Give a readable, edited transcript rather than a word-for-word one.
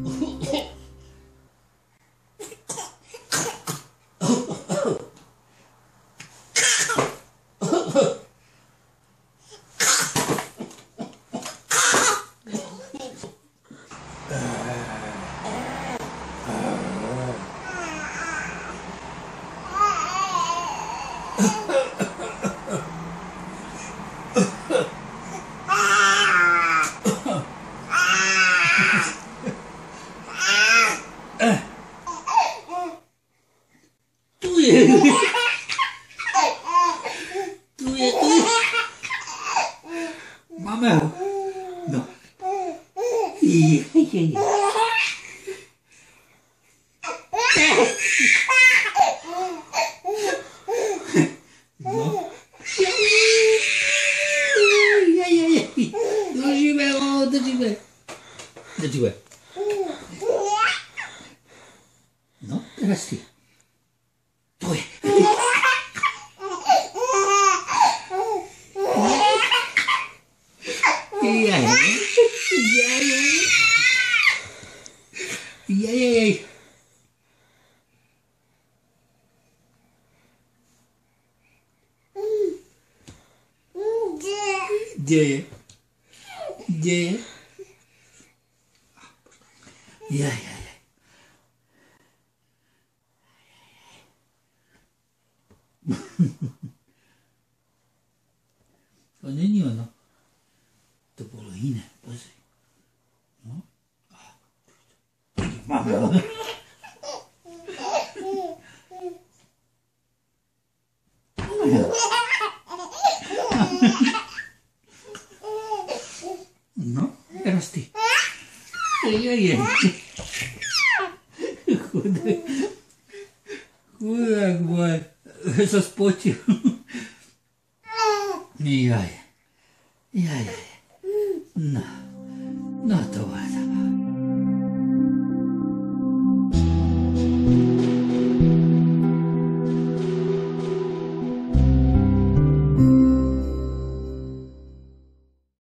Máme ho. No. Jej. No. Jej. Držíme ho, držíme. No, teraz ty. To je. Jej. Kde je? Jej. To není ono. To bolo iné, pozri. No. Máme ho. No, teraz ty. Jej. Chudák môj. Sa spotil. Jaj. No to vážne.